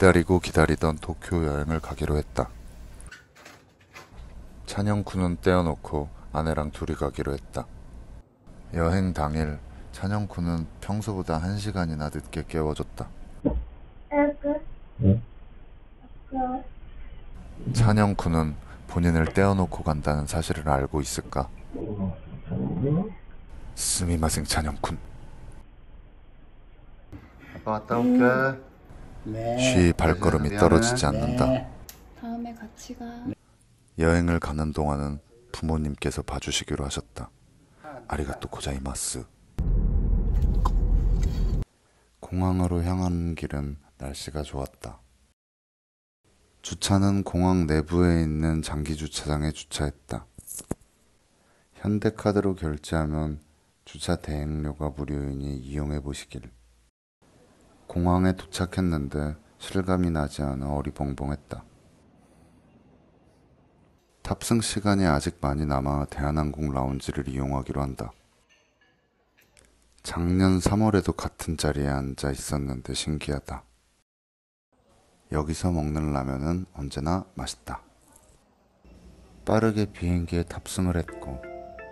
기다리고 기다리던 도쿄 여행을 가기로 했다. 찬영쿤은 떼어놓고 아내랑 둘이 가기로 했다. 여행 당일 찬영쿤은 평소보다 1시간이나 늦게 깨워줬다. 찬영쿤은 본인을 떼어놓고 간다는 사실을 알고 있을까? 스미마생 찬영쿤. 아빠 갔다 올게. 쉬 발걸음이 떨어지지 않는다. 다음에 같이 가. 여행을 가는 동안은 부모님께서 봐주시기로 하셨다. 아리가또 고자이마스. 공항으로 향하는 길은 날씨가 좋았다. 주차는 공항 내부에 있는 장기 주차장에 주차했다. 현대카드로 결제하면 주차 대행료가 무료이니 이용해 보시길. 공항에 도착했는데 실감이 나지 않아 어리벙벙했다. 탑승 시간이 아직 많이 남아 대한항공 라운지를 이용하기로 한다. 작년 3월에도 같은 자리에 앉아 있었는데 신기하다. 여기서 먹는 라면은 언제나 맛있다. 빠르게 비행기에 탑승을 했고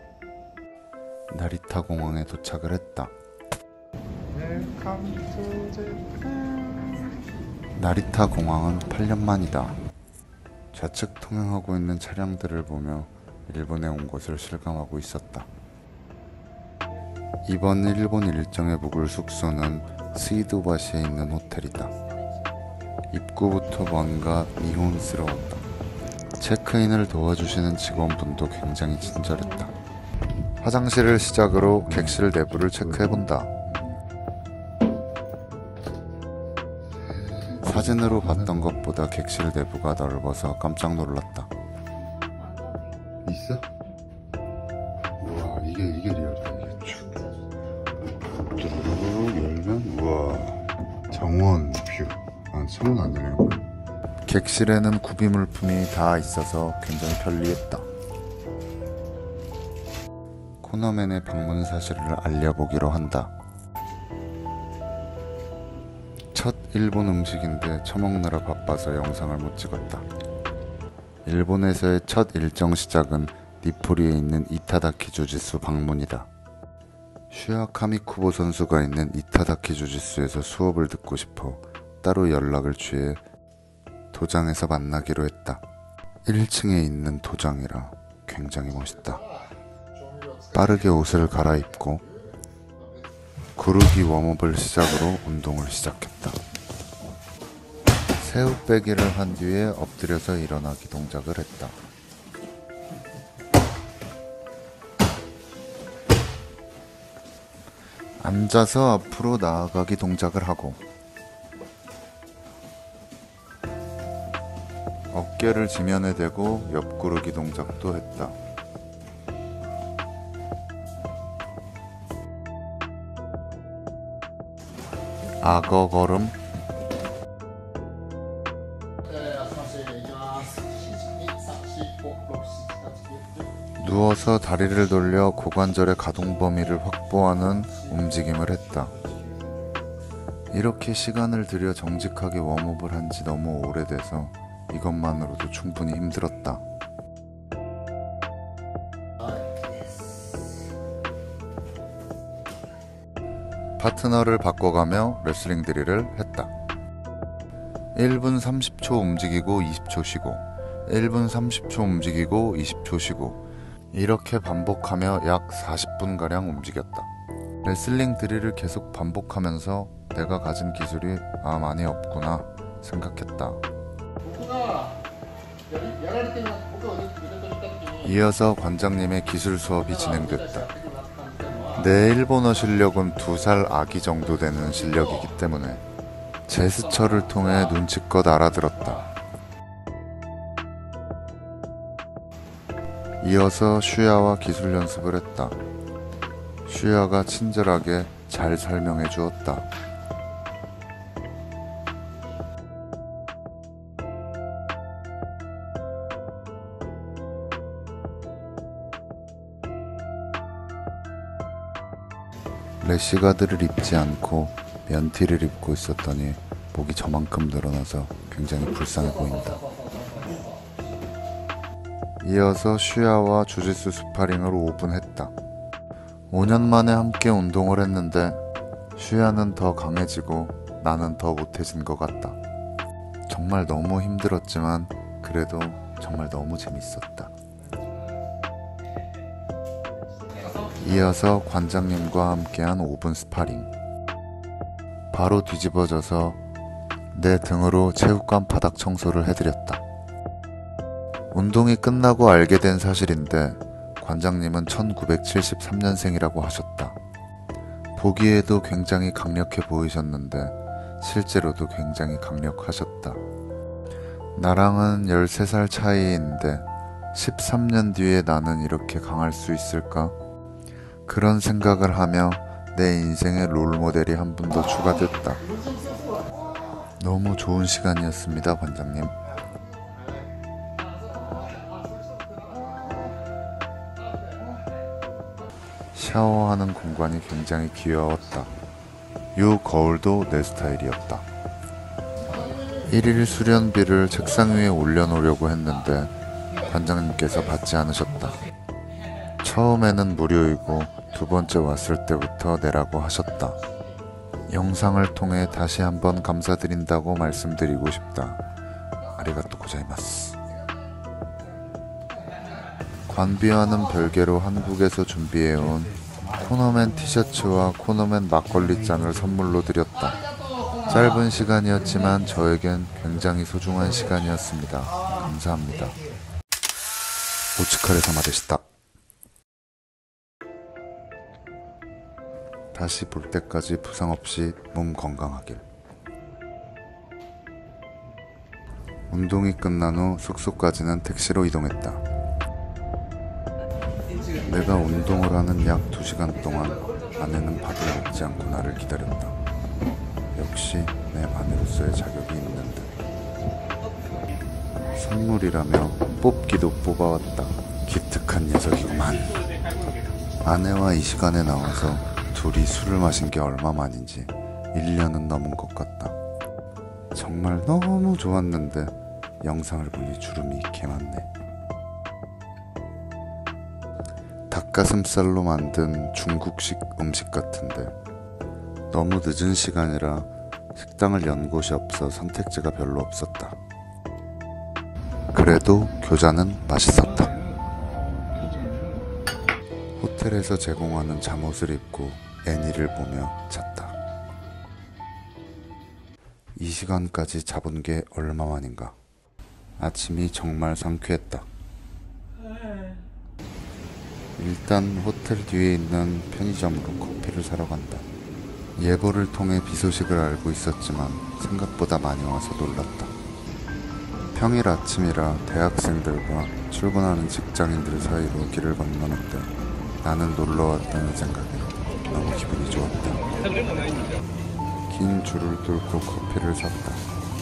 나리타 공항에 도착을 했다. 나리타 공항은 8년 만이다. 좌측 통행하고 있는 차량들을 보며 일본에 온 것을 실감하고 있었다. 이번 일본 일정에 묵을 숙소는 스이도바시에 있는 호텔이다. 입구부터 뭔가 미혼스러웠다. 체크인을 도와주시는 직원분도 굉장히 친절했다. 화장실을 시작으로 객실 내부를 체크해본다. 사진으로 봤던 것보다 객실 내부가 넓어서 깜짝 놀랐다. 있어? 우와, 이게 리얼이다. 이게 쭉 뚜루루루 열면 우와, 정원 뷰. 아, 창문 안 열리는 거야? 객실에는 구비 물품이 다 있어서 굉장히 편리했다. 코너맨의 방문 사실을 알려보기로 한다. 첫 일본 음식인데 처먹느라 바빠서 영상을 못 찍었다. 일본에서의 첫 일정 시작은 니포리에 있는 이타다키 주짓수 방문이다. 슈야 카미쿠보 선수가 있는 이타다키 주짓수에서 수업을 듣고 싶어 따로 연락을 취해 도장에서 만나기로 했다. 1층에 있는 도장이라 굉장히 멋있다. 빠르게 옷을 갈아입고 구르기 웜업을 시작으로 운동을 시작했다. 새우 빼기를 한 뒤에 엎드려서 일어나기 동작을 했다. 앉아서 앞으로 나아가기 동작을 하고 어깨를 지면에 대고 옆구르기 동작도 했다. 악어 걸음, 누워서 다리를 돌려 고관절의 가동 범위를 확보하는 움직임을 했다. 이렇게 시간을 들여 정직하게 웜업을 한 지 너무 오래돼서 이것만으로도 충분히 힘들었다. 파트너를 바꿔가며 레슬링 드릴을 했다. 1분 30초 움직이고 20초 쉬고 1분 30초 움직이고 20초 쉬고 이렇게 반복하며 약 40분가량 움직였다. 레슬링 드릴을 계속 반복하면서 내가 가진 기술이 많이 없구나 생각했다. 이어서 관장님의 기술 수업이 진행됐다. 내 일본어 실력은 2살 아기 정도 되는 실력이기 때문에 제스처를 통해 눈치껏 알아들었다. 이어서 슈야와 기술 연습을 했다. 슈야가 친절하게 잘 설명해 주었다. 래시가드를 입지 않고 면티를 입고 있었더니 목이 저만큼 늘어나서 굉장히 불쌍해 보인다. 이어서 슈야와 주짓수 스파링을 5분 했다. 5년 만에 함께 운동을 했는데 슈야는 더 강해지고 나는 더 못해진 것 같다. 정말 너무 힘들었지만 그래도 정말 너무 재밌었다. 이어서 관장님과 함께한 5분 스파링. 바로 뒤집어져서 내 등으로 체육관 바닥 청소를 해드렸다. 운동이 끝나고 알게 된 사실인데 관장님은 1973년생이라고 하셨다. 보기에도 굉장히 강력해 보이셨는데 실제로도 굉장히 강력하셨다. 나랑은 13살 차이인데 13년 뒤에 나는 이렇게 강할 수 있을까? 그런 생각을 하며 내 인생의 롤모델이 한 분 더 추가됐다. 너무 좋은 시간이었습니다, 관장님. 샤워하는 공간이 굉장히 귀여웠다. 요 거울도 내 스타일이었다. 1일 수련비를 책상 위에 올려놓으려고 했는데 관장님께서 받지 않으셨다. 처음에는 무료이고 두 번째 왔을 때부터 내라고 하셨다. 영상을 통해 다시 한번 감사드린다고 말씀드리고 싶다. 아리가또 고자이마스. 관비와는 별개로 한국에서 준비해온 코너맨 티셔츠와 코너맨 막걸리 잔을 선물로 드렸다. 짧은 시간이었지만 저에겐 굉장히 소중한 시간이었습니다. 감사합니다. 오츠카레 사마 데시타. 다시 볼 때까지 부상 없이 몸 건강하길. 운동이 끝난 후 숙소까지는 택시로 이동했다. 내가 운동을 하는 약 2시간 동안 아내는 밥을 먹지 않고 나를 기다렸다. 역시 내 아내로서의 자격이 있는데. 선물이라며 뽑기도 뽑아왔다. 기특한 녀석이구만. 아내와 이 시간에 나와서 둘이 술을 마신 게 얼마만인지 1년은 넘은 것 같다. 정말 너무 좋았는데 영상을 보니 주름이 개많네. 닭가슴살로 만든 중국식 음식 같은데 너무 늦은 시간이라 식당을 연 곳이 없어 선택지가 별로 없었다. 그래도 교자는 맛있었다. 호텔에서 제공하는 잠옷을 입고 애니를 보며 잤다. 이 시간까지 자본 게 얼마만인가. 아침이 정말 상쾌했다. 일단 호텔 뒤에 있는 편의점으로 커피를 사러 간다. 예보를 통해 비 소식을 알고 있었지만 생각보다 많이 와서 놀랐다. 평일 아침이라 대학생들과 출근하는 직장인들 사이로 길을 건너는데 나는 놀러 왔다는 생각에 너무 기분이 좋았다. 긴 줄을 뚫고 커피를 샀다.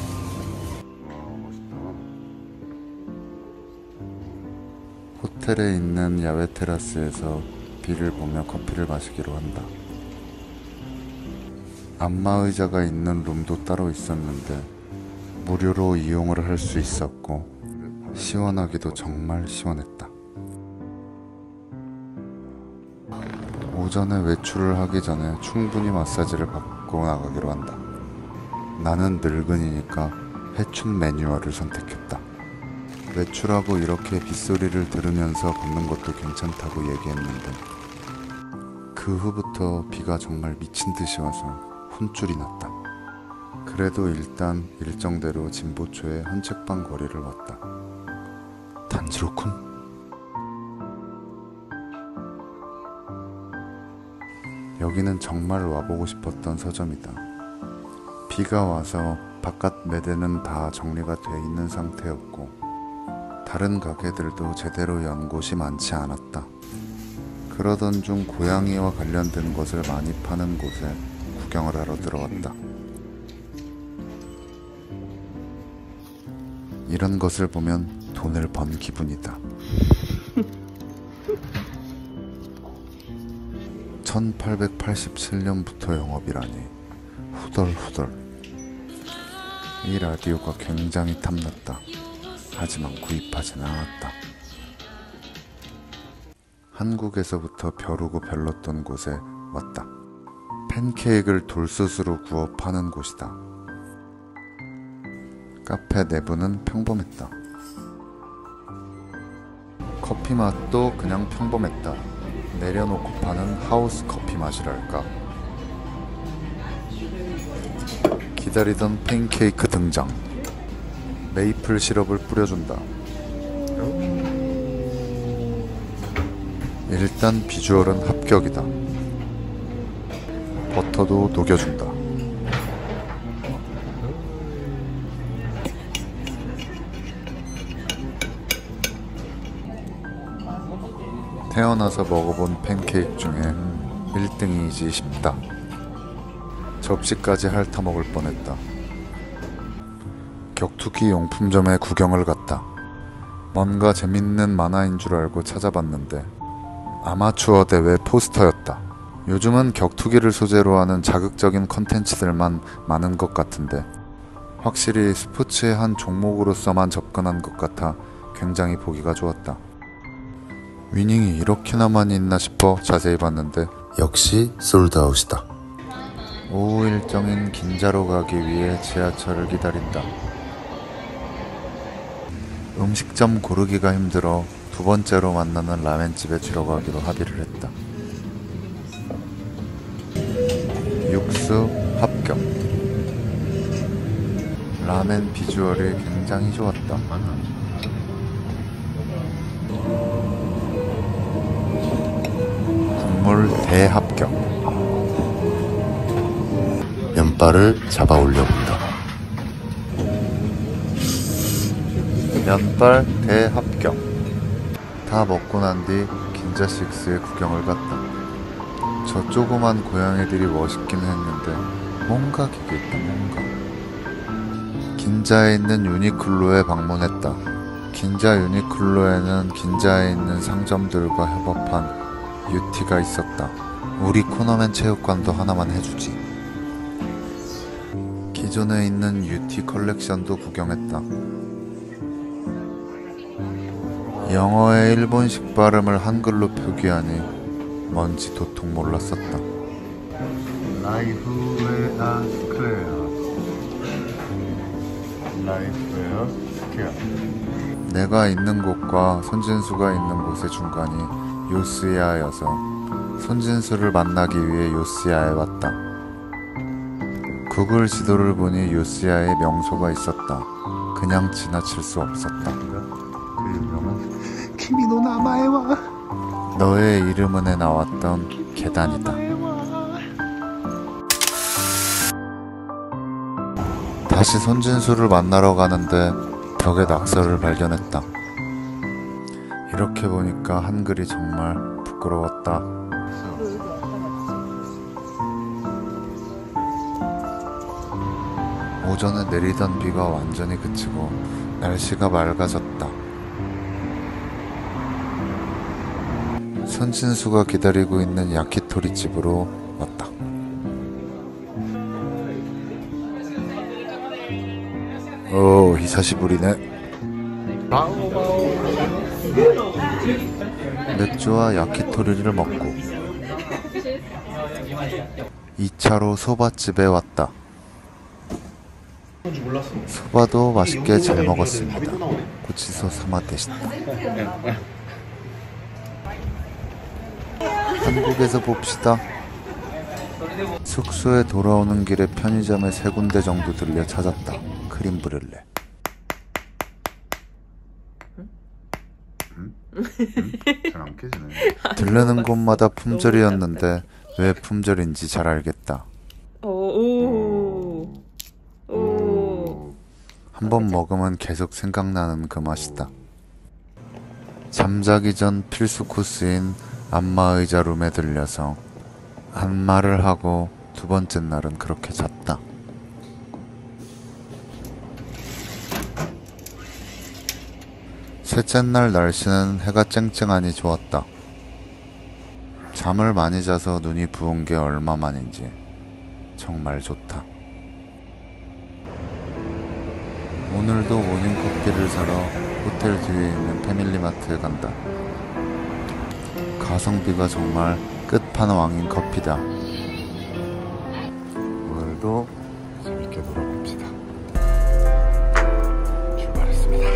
호텔에 있는 야외 테라스에서 비를 보며 커피를 마시기로 한다. 안마의자가 있는 룸도 따로 있었는데 무료로 이용을 할 수 있었고 시원하기도 정말 시원했다. 오전에 외출을 하기 전에 충분히 마사지를 받고 나가기로 한다. 나는 늙은이니까 회춘 매뉴얼을 선택했다. 외출하고 이렇게 빗소리를 들으면서 걷는 것도 괜찮다고 얘기했는데 그 후부터 비가 정말 미친 듯이 와서 혼쭐이 났다. 그래도 일단 일정대로 진보초의 한책방 거리를 왔다. 단지로군? 여기는 정말 와보고 싶었던 서점이다. 비가 와서 바깥 매대는 다 정리가 돼 있는 상태였고 다른 가게들도 제대로 연 곳이 많지 않았다. 그러던 중 고양이와 관련된 것을 많이 파는 곳에 구경을 하러 들어왔다. 이런 것을 보면 돈을 번 기분이다. 1887년부터 영업이라니 후덜후덜. 이 라디오가 굉장히 탐났다. 하지만 구입하진 않았다. 한국에서부터 벼르고 별렀던 곳에 왔다. 팬케이크를 돌솥으로 구워 파는 곳이다. 카페 내부는 평범했다. 커피 맛도 그냥 평범했다. 내려놓고 파는 하우스 커피 맛이랄까. 기다리던 팬케이크 등장. 메이플 시럽을 뿌려준다. 일단 비주얼은 합격이다. 버터도 녹여준다. 태어나서 먹어본 팬케이크 중에 1등이지 싶다. 접시까지 핥아먹을 뻔했다. 격투기 용품점에 구경을 갔다. 뭔가 재밌는 만화인 줄 알고 찾아봤는데 아마추어 대회 포스터였다. 요즘은 격투기를 소재로 하는 자극적인 컨텐츠들만 많은 것 같은데 확실히 스포츠의 한 종목으로서만 접근한 것 같아 굉장히 보기가 좋았다. 위닝이 이렇게나 많이 있나 싶어 자세히 봤는데 역시 솔드아웃이다. 오후 일정인 긴자로 가기 위해 지하철을 기다린다. 음식점 고르기가 힘들어 두 번째로 만나는 라멘집에 들어가기로 합의를 했다. 육수 합격. 라멘 비주얼이 굉장히 좋았다. 국물 대합격. 면발을 잡아 올려본다. 면발 대합격. 다 먹고 난 뒤 긴자식스의 구경을 갔다. 저 조그만 고양이들이 멋있긴 했는데 뭔가 기계 있다. 뭔가. 긴자에 있는 유니클로에 방문했다. 긴자 유니클로에는 긴자에 있는 상점들과 협업한 UT가 있었다. 우리 코너맨 체육관도 하나만 해주지. 기존에 있는 UT 컬렉션도 구경했다. 영어의 일본식 발음을 한글로 표기하니 뭔지 도통 몰랐었다. 라이프웨어 스퀘어. 라이프웨어 스퀘어. 내가 있는 곳과 손진수가 있는 곳의 중간이 요스야여서 손진수를 만나기 위해 요스야에 왔다. 구글 지도를 보니 요스야에 명소가 있었다. 그냥 지나칠 수 없었다. 그 유명한 키미노 나마에와 너의 이름은에 나왔던 계단이다. 다시 손진수를 만나러 가는데 벽에 낙서를 발견했다. 이렇게 보니까 한글이 정말 부끄러웠다. 오전에 내리던 비가 완전히 그치고 날씨가 맑아졌다. 손진수가 기다리고 있는 야키토리 집으로 왔다. 오, 히사시부리네. 맥주와 야키토리를 먹고 2차로 소바집에 왔다. 소바도 맛있게 잘 먹었습니다. 고치소 사마데시타. 한국에서 봅시다. 숙소에 돌아오는 길에 편의점에 3군데 정도 들려 찾았다. 크림 브렐레. 잘 안 깨지네. 들르는 곳마다 품절이었는데 왜 품절인지 잘 알겠다. 한번 먹으면 계속 생각나는 그 맛이다. 잠자기 전 필수 코스인 안마의자 룸에 들려서 안마를 하고 두 번째 날은 그렇게 잤다. 셋째 날 날씨는 해가 쨍쨍하니 좋았다. 잠을 많이 자서 눈이 부은 게 얼마만인지 정말 좋다. 오늘도 모닝커피를 사러 호텔 뒤에 있는 패밀리마트에 간다. 가성비가 정말 끝판왕인 커피다. 오늘도 재밌게 놀아봅시다. 출발했습니다.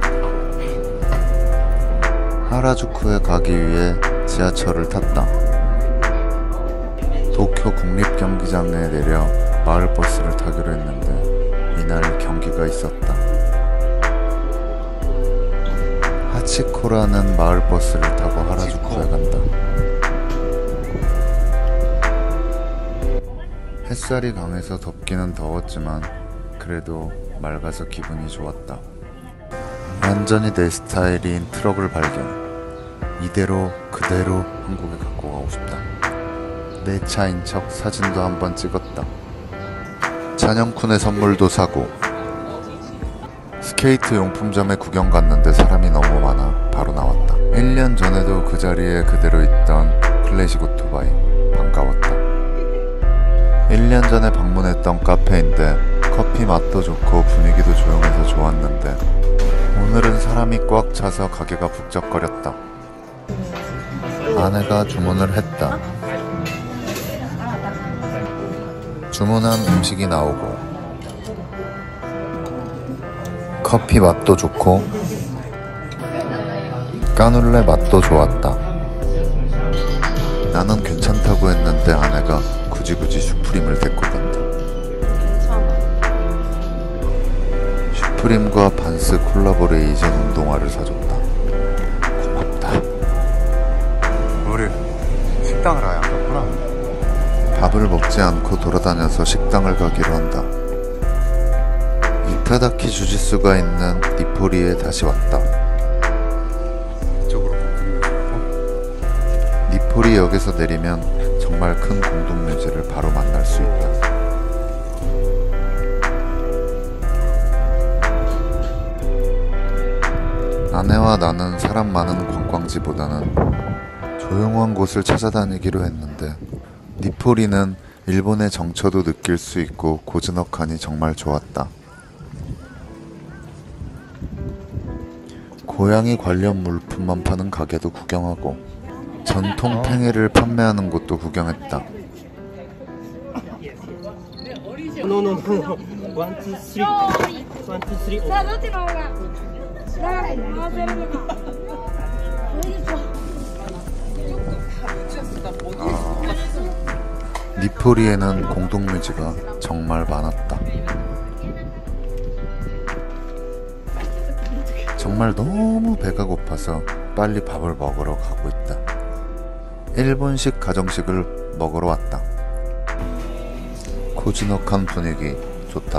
하라주쿠에 가기 위해 지하철을 탔다. 도쿄 국립경기장에 내려 마을버스를 타기로 했는데 이날 경기가 있었다. 하치코라는 마을버스를 타고 하라주쿠에 간다. 햇살이 강해서 덥기는 더웠지만 그래도 맑아서 기분이 좋았다. 완전히 내 스타일인 트럭을 발견. 이대로 그대로 한국에 갖고 가고 싶다. 내 차인 척 사진도 한번 찍었다. 찬영쿤의 선물도 사고 스케이트 용품점에 구경 갔는데 사람이 너무 많아 바로 나왔다. 1년 전에도 그 자리에 그대로 있던 클래식 오토바이 반가웠다. 1년 전에 방문했던 카페인데 커피 맛도 좋고 분위기도 조용해서 좋았는데 오늘은 사람이 꽉 차서 가게가 북적거렸다. 아내가 주문을 했다. 주문한 음식이 나오고 커피 맛도 좋고 까눌레 맛도 좋았다. 나는 괜찮다고 했는데 아내가 굳이 슈프림을 데리고 간다. 슈프림과 반스 콜라보레이션 운동화를 사줬다. 고맙다. 우리 식당을 아예 안 갔구나. 밥을 먹지 않고 돌아다녀서 식당을 가기로 한다. 이타다키 주짓수가 있는 니포리에 다시 왔다. 이쪽으로 니포리역에서 내리면 정말 큰 공동묘지를 바로 만날 수 있다. 아내와 나는 사람 많은 관광지보다는 조용한 곳을 찾아다니기로 했는데 니포리는 일본의 정처도 느낄 수 있고 고즈넉하니 정말 좋았다. 고양이 관련 물품만 파는 가게도 구경하고 전통 팽이를 판매하는 곳도 구경했다. No. 1, 2, 3. 1, 2, 3. さあどっちの方が長く回せるのか。それでしょ。 니포리에는 공동묘지가 정말 많았다. 정말 너무 배가 고파서 빨리 밥을 먹으러 가고 있다. 일본식 가정식을 먹으러 왔다. 고즈넉한 분위기 좋다.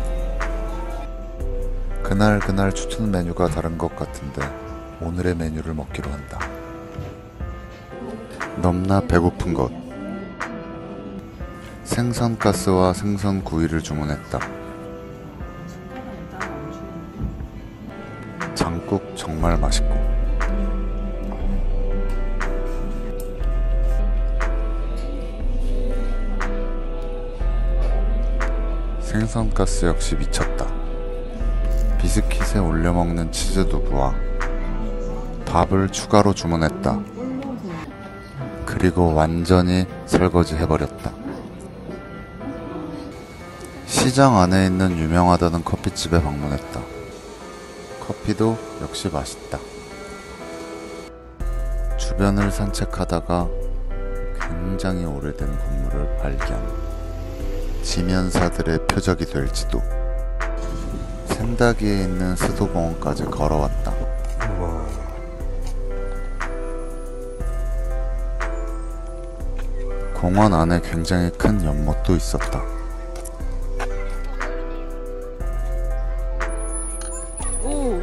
그날 추천 메뉴가 다른 것 같은데 오늘의 메뉴를 먹기로 한다. 넘나 배고픈 것. 생선가스와 생선구이를 주문했다. 장국 정말 맛있고 생선가스 역시 미쳤다. 비스킷에 올려먹는 치즈두부와 밥을 추가로 주문했다. 그리고 완전히 설거지 해버렸다. 시장 안에 있는 유명하다는 커피집에 방문했다. 커피도 역시 맛있다. 주변을 산책하다가 굉장히 오래된 건물을 발견. 지면사들의 표적이 될지도. 센다기에 있는 수도공원까지 걸어왔다. 공원 안에 굉장히 큰 연못도 있었다. 오.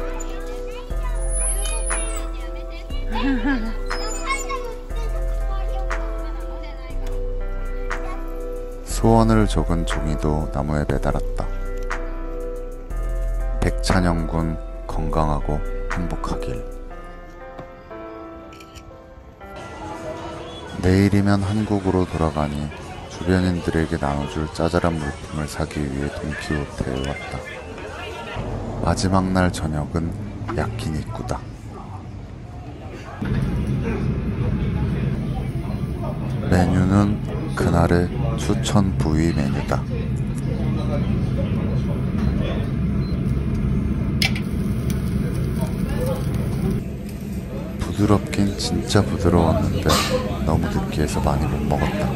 소원을 적은 종이도 나무에 매달았다. 백찬영군 건강하고 행복하길. 내일이면 한국으로 돌아가니 주변인들에게 나눠줄 짜잘한 물품을 사기 위해 돈키호테에 왔다. 마지막 날 저녁은 야키니쿠다. 메뉴는 그날의 추천 부위 메뉴다. 부드럽긴 진짜 부드러웠는데 너무 느끼해서 많이 못 먹었다.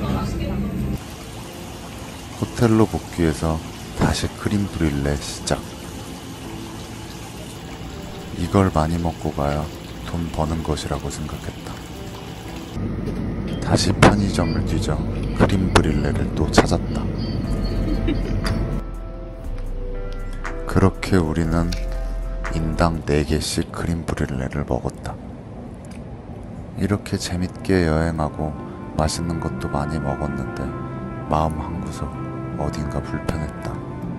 호텔로 복귀해서 다시 크림 브릴레 시작. 이걸 많이 먹고 가야 돈 버는 것이라고 생각했다. 다시 편의점을 뒤져 크림 브릴레를 또 찾았다. 그렇게 우리는 인당 4개씩 크림 브릴레를 먹었다. 이렇게 재밌게 여행하고 맛있는 것도 많이 먹었는데 마음 한구석 어딘가 불편했다.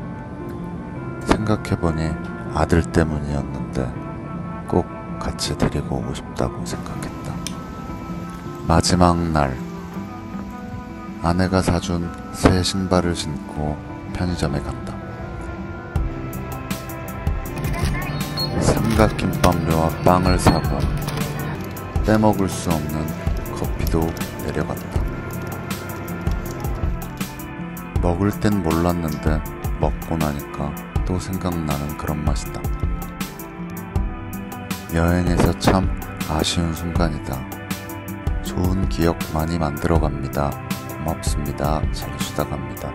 생각해보니 아들 때문이었는데 꼭 같이 데리고 오고 싶다고 생각했다. 마지막 날, 아내가 사준 새 신발을 신고 편의점에 갔다. 삼각김밥류와 빵을 사고 빼먹을 수 없는 커피도 내려갔다. 먹을 땐 몰랐는데 먹고 나니까 또 생각나는 그런 맛이다. 여행에서 참 아쉬운 순간이다. 좋은 기억 많이 만들어갑니다. 고맙습니다. 잘 쉬다 갑니다.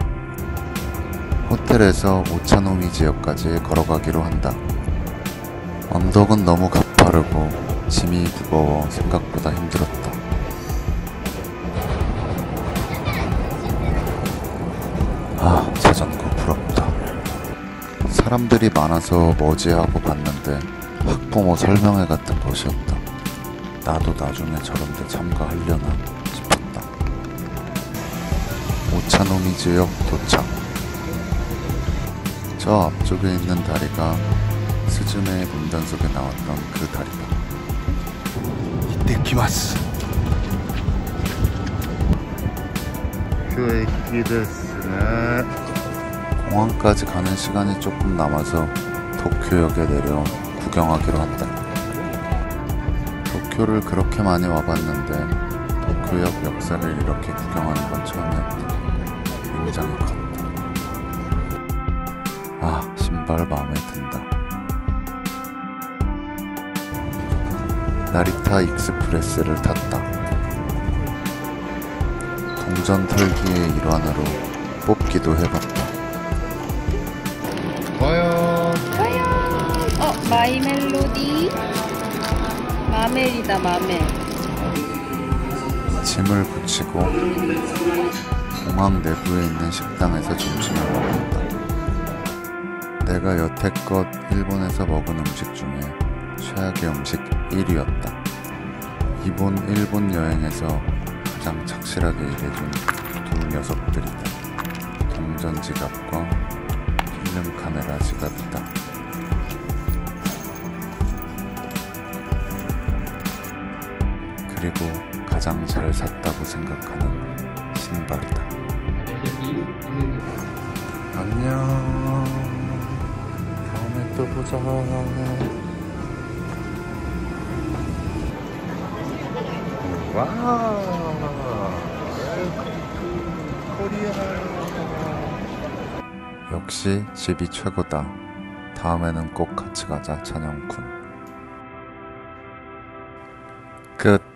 호텔에서 오차노미 지역까지 걸어가기로 한다. 언덕은 너무 가파르고 짐이 무거워 생각보다 힘들었다. 아, 자전거 부럽다. 사람들이 많아서 뭐지 하고 봤는데 학부모 설명회 같은 것이었다. 나도 나중에 저런 데 참가하려나 싶었다. 오차노미 지역 도착. 저 앞쪽에 있는 다리가 스즈메의 문단 속에 나왔던 그 다리다. 이때키마스. 공항까지 가는 시간이 조금 남아서 도쿄역에 내려 구경하기로 한다. 도쿄를 그렇게 많이 와봤는데 도쿄역 역사를 이렇게 구경하는 건 처음이었다. 굉장히 컸다. 아, 신발 마음에 든다. 나리타 익스프레스를 탔다. 동전 털기의 일환으로 뽑기도 해봤다. 과연 마이 멜로디. 마멜이다, 마멜. 짐을 붙이고 공항 내부에 있는 식당에서 점심을 먹었다. 내가 여태껏 일본에서 먹은 음식 중에 최악의 음식 1위였다. 이번 일본 여행에서 가장 착실하게 일해준 두 녀석들이다. 동전 지갑과 필름 카메라 지갑이다. 그리고 가장 잘 샀다고 생각하는 신발이다. 안녕. 다음에 또 보자. 와. 코리아. 역시 집이 최고다. 다음에는 꼭 같이 가자, 찬영군. 끝.